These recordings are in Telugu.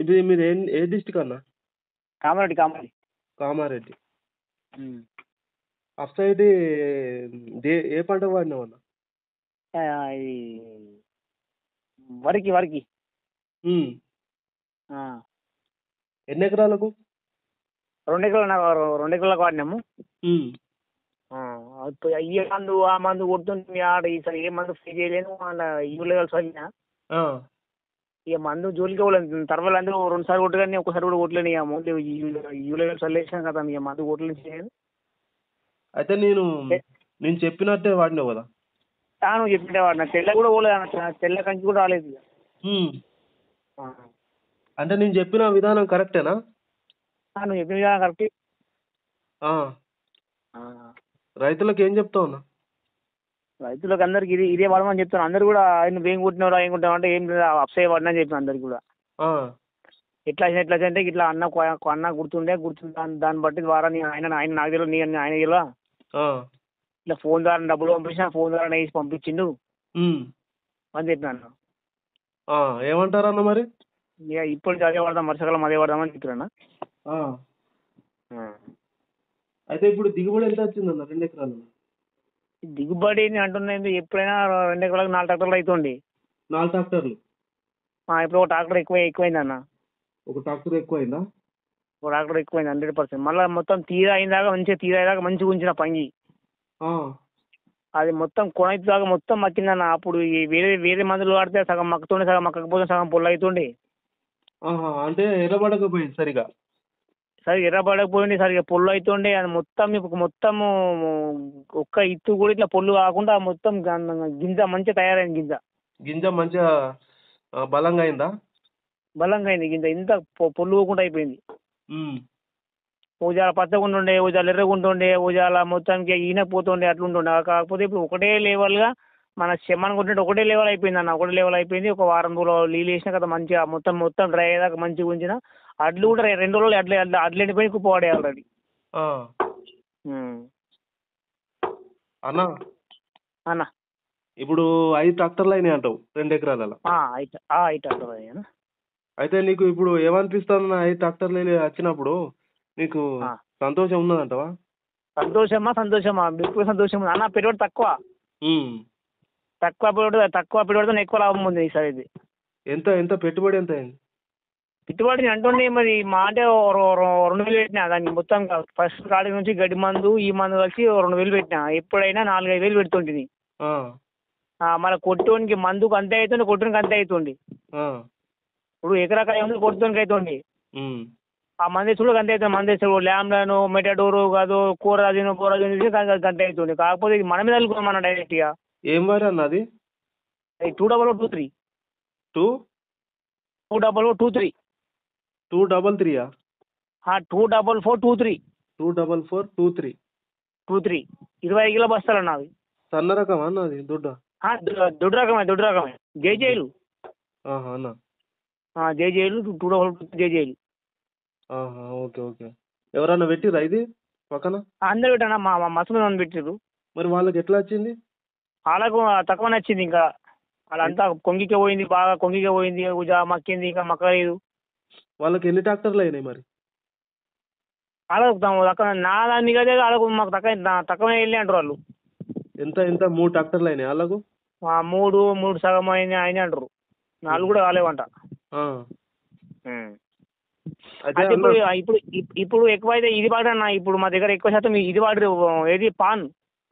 ఇది మీరు ఏ డిస్టిక్ అన్న? కామారెడ్డి కామారెడ్డి. కామారెడ్డి. అటు సైడ్ ఏ పంట వాడినావు అన్న? ఇది వరికి వరికి. ఎన్ని ఎకరాలకు? 2 ఎకరాలు 2 ఎకరాలకు వాడినాము. ఈ మందు ఆ మందు కొడుతుంటే ఆడ ఈసారి ఏ మందు ఫ్రీ చేయలేను. యూరియా చదివినా ఇక మందు జోలికి పోలేదు. తర్వాత అందరూ 2 సార్లు కొట్టగానే ఒకసారి కూడా కొట్టలేను. ఇక ముందు యూరియా చల్లేసాను కదా, ఇక మందు కొట్టలేదు. అయితే నేను చెప్పినట్టే వాడినావు కదా? నువ్వు చెప్పినట్టే వాడినా. తెల్ల కూడా పోలేదు, తెల్ల కంచి కూడా రాలేదు. అంటే నేను చెప్పిన విధానం కరెక్టేనా? నువ్వు చెప్పిన విధానం కరెక్ట్. రైతులకు ఏం చెప్తావు అన్న? రైతులకు అందరికి ఇదే వాడమని చెప్తాను. అందరు కూడా నువ్వు ఏం కొట్టినావు ఏం కొట్టినావు అంటే ఏం లేదు, అప్సై వాడినా అని చెప్పిన అందరికి కూడా. ఎట్లా అంటే ఇట్లా అన్న గుర్తుండే దాన్ని బట్టి ద్వారా ఆయన నాకు తెలియదు, ఆయన తెలియదా ఇట్లా ఫోన్ ద్వారా డబ్బులు పంపించిన, ఫోన్ ద్వారా వేసి పంపించిండు అని చెప్పినాను. ఏమంటారు అన్న మరి? ఇక ఇప్పుడు అదే వాడదాం, వర్షాకాలం అదే వాడదామని చెప్తున్నా. అయితే ఇప్పుడు దిగుబడి ఎంత వచ్చిందన్న 2 ఎకరాలు? దిగుబడి అంటున్నది ఎప్పుడైనా 2 ఎకరాలకు 4 ట్రాక్టర్లు అవుతుంది. 4 ట్రాక్టర్లు? ఇప్పుడు ఒక ట్రాక్టర్ ఎక్కువైంది అన్న. ఒక ట్రాక్టర్ ఎక్కువైందా? ఒక ట్రాక్టర్ ఎక్కువైంది 100%. మళ్ళీ మొత్తం తీరా అయిందాక మంచిగా ఉంచిన పంగి అది మొత్తం కొనైతుదాకా మొత్తం మక్కిందన్న. అప్పుడు వేరే మందులు వాడితే సగం మక్కుతుండే, సగం మక్కకపోతే సగం పొల్లు అవుతుండే. అంటే ఎర్రబడకపోయింది సరిగా? ఎర్రబడకపోయింది, సరిగా పొల్లు అవుతుండే. అది మొత్తము ఒక్క ఇత్తు కూడా ఇట్లా పొల్లు కాకుండా మొత్తం గింజ మంచిగా తయారైంది. గింజ మంచిగా బలంగా అయిందా? బలంగా అయింది గింజ. ఇంత పొల్లు పోకుండా అయిపోయింది. ఊజాల పచ్చగా ఉండే, ఊజాలు ఎర్రగుంటుండే, ఊజాల మొత్తానికి ఈనపోతుండే, అట్లుంటుండే. కాకపోతే ఇప్పుడు ఒకటే లెవెల్గా మన చెమ్మని కొట్టినట్టు ఒకటే లెవెల్ అయిపోయింది అన్న. ఒకటే లెవెల్ అయిపోయింది. ఒక వారం రోజులు నీళ్ళు వేసినా కదా మంచిగా మొత్తం డ్రై అయ్యేదాకా మంచిగా ఉంచిన. అడ్లు కూడా 2 రోజులు అడ్లు ఎండిపోయి కుప్ప పడే ఆల్రెడీ. అన్న ఇప్పుడు 5 ట్రాక్టర్లు అయినాయి అంటావు 2 ఎకరాలలో? 5 ట్రాక్టర్లు అయినా. అయితే నీకు ఇప్పుడు ఏమనిపిస్తుంది 5 ట్రాక్టర్లు వచ్చినప్పుడు? నీకు సంతోషం ఉన్నదంటవా? సంతోషమా బిల్కుల్ సంతోషం ఉంది అన్న. పెట్టుబడి తక్కువ పెట్టుబడితో ఎక్కువ లాభం ఉంది ఈసారి. ఇది ఎంత పెట్టుబడి ఎంత అయింది? పెట్టుబడి అంటుండే మరి మా అంటే 2,000 పెట్టినా దానికి మొత్తం. ఫస్ట్ కాడి నుంచి గడ్డి మందు ఈ మందు కలిసి 2,000 పెట్టినా. ఎప్పుడైనా 4-5 వేలు పెడుతుంటుంది. మళ్ళీ కొట్టునికి మందుకు అంతే అవుతుంది, కొట్టునికి అంతే అవుతుంది. ఇప్పుడు ఎకరాకాయ కొట్టునికి అవుతుంది. ఆ మందేసుడు అంతే అవుతుంది. మందేసుడు ల్యామ్లను మెటాడోరు కాదు కూరరాజును గంట అవుతుంది. కాకపోతే ఇది మన మీద అనుకోమన్న డైరెక్ట్గా. ఏం వారు అన్నది? 20023 20023 233 24423 24423 25 కిలో బస్తాలు అన్నది. సన్న రకమా అన్నది? దొడ్డు రకమే జేజేలు అన్న. జేజేలు 244 జేజేలు. ఓకే. ఎవరన్నా పెట్టిరా ఇది పక్కన? అందరు పెట్టాను. మా మస్తు మంది పెట్టారు. మరి వాళ్ళకి ఎట్లా వచ్చింది? వాళ్ళకు తక్కువ నచ్చింది. ఇంకా వాళ్ళంతా కొంగికే పోయింది, బాగా కొంగికే పోయింది, మక్కింది, ఇంకా మక్కలేదు. వాళ్ళకి ఎన్ని ట్రాక్టర్లు అయినాయి మరి? వాళ్ళకు తక్కువ నా దాన్ని కదా, వాళ్ళకు మాకు తక్కువ వెళ్ళి అంటారు వాళ్ళు. ఎంత 3 ట్రాక్టర్లు అయినాయి వాళ్ళకు? 3 సగం అయినాయి అంటారు. 4 కూడా కాలేవంట. ఇప్పుడు ఎక్కువైతే ఇది వాడన్నా. ఇప్పుడు మా దగ్గర ఎక్కువ శాతం ఇది వాడరు. ఏది పాన్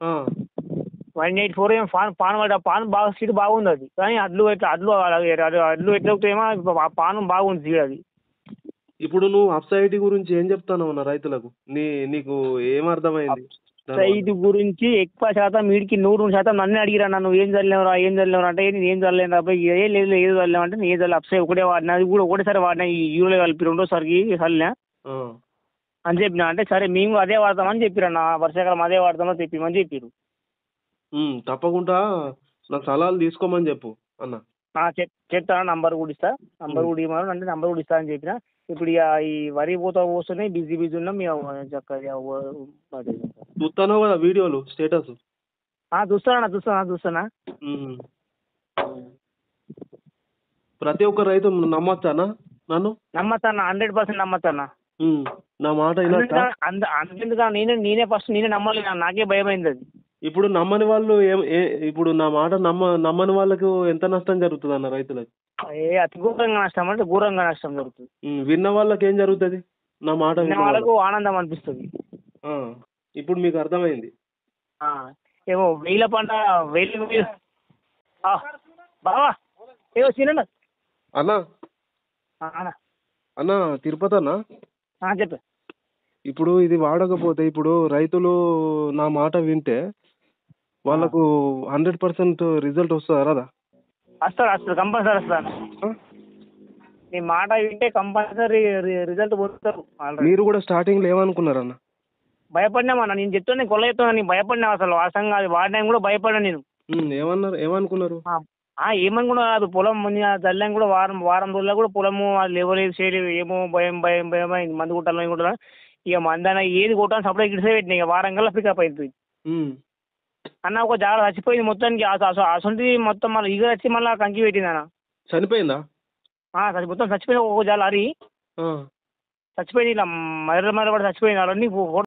184 ఏమో పాన్ వాడ. పాన్ బాగా సీడ్ బాగుంది అది. కానీ అడ్లు ఎట్లవుతాయేమో పాను బాగుంది సీడ్ అది. ఇప్పుడు నువ్వు అప్సైటీ గురించి ఏం చెప్తాను రైతులకు? నీకు ఏం అర్థమైంది? అప్సైటీ గురించి ఎక్కువ శాతం వీడికి 100% నన్ను అడిగిరా, నువ్వు ఏం చల్లేవరా అంటే నేను ఏం చల్లేను రా ఏం లేదు, ఏది చల్లేమంటే నేను చల్లి అప్సై ఒకటే వాడినా. అది కూడా ఒకటేసారి వాడినా. ఈ యూరియా కలిపి 2వ సారికి చల్లినా అని చెప్పిన. అంటే సరే మేము అదే వాడతామని చెప్పిరన్న. వర్షాకాలం అదే వాడతామని చెప్పిమని చెప్పారు. తప్పకుండా నా సలహాలు తీసుకోమని చెప్పు అన్న. చెప్తాను. నంబర్ కూడా ఇస్తా. నంబర్ కూడా ఇవ్వమని అంటే నంబర్ కూడా ఇస్తా అని చెప్పిన. ఇప్పుడు ఇక ఈ వరి పోస్తున్నాయి, బిజీ ఉన్నాం. చూస్తాను కదా వీడియోలు స్టేటస్? చూస్తానా. ప్రతి ఒక్క రైతు నమ్మొచ్చానా నన్ను నమ్మచ్చన్న 100% నమ్మచ్చన్న. నా మాట వినొచ్చా? అంతెందుకు నేనే ఫస్ట్ నమ్మలేదు, నాకే భయమైంది అది. ఇప్పుడు నమ్మని వాళ్ళు ఇప్పుడు నా మాట నమ్మని వాళ్ళకు ఎంత నష్టం జరుగుతుంది అన్న రైతులకు? అతి ఘోరంగా నష్టం అంటే ఘోరంగా నష్టం జరుగుతుంది. విన్న వాళ్ళకి ఏం జరుగుతుంది? నా మాట విన్న వాళ్ళకు ఆనందం అనిపిస్తుంది. ఇప్పుడు మీకు అర్థమైంది. ఏమో వేల పంట వేలు బావా ఏమో చిన్న అన్నా అన్న అన్న తిరుపతి అన్న, చెప్పు. ఇప్పుడు ఇది వాడకపోతే ఇప్పుడు రైతులు నా మాట వింటే వాళ్ళకు 100% రిజల్ట్ వస్తుందా రాదా? వస్తాడు కంపల్సరీ వస్తాను. నీ మాట వింటే కంపల్సరీ రిజల్ట్ పొందుతారు. మీరు కూడా స్టార్టింగ్లో ఏమనుకున్నారన్న? భయపడినామన్నా, నేను చెప్తాను కొల్ల చెప్తాను, నేను భయపడినా అసలు వాస్తవంగా అది వాడినా కూడా భయపడా నేను. ఏమనుకున్నారు? ఏమనుకున్నా కాదు, పొలం చల్లాం కూడా వారం రోజుల్లో కూడా పొలము అది లేవలేదు చేయలేదు, ఏమో భయం భయం భయం అయింది. మందు కొట్టాలని కూడా ఇక మందన ఏది కొట్టాలని సపరేట్ గిడిసే పెట్టినా ఇక వారం కల్లా పికప్ అవుతుంది అన్న. ఒక జాగ్రత్త చచ్చిపోయింది మొత్తానికి, అసలు మొత్తం మళ్ళీ ఈగ వచ్చి మళ్ళీ కంకి పెట్టింది అన్న. చనిపోయిందా? మొత్తం చచ్చిపోయింది, ఒక జాల హరి చచ్చిపోయింది, ఇలా మర్ర కూడా చచ్చిపోయింది. అవన్నీ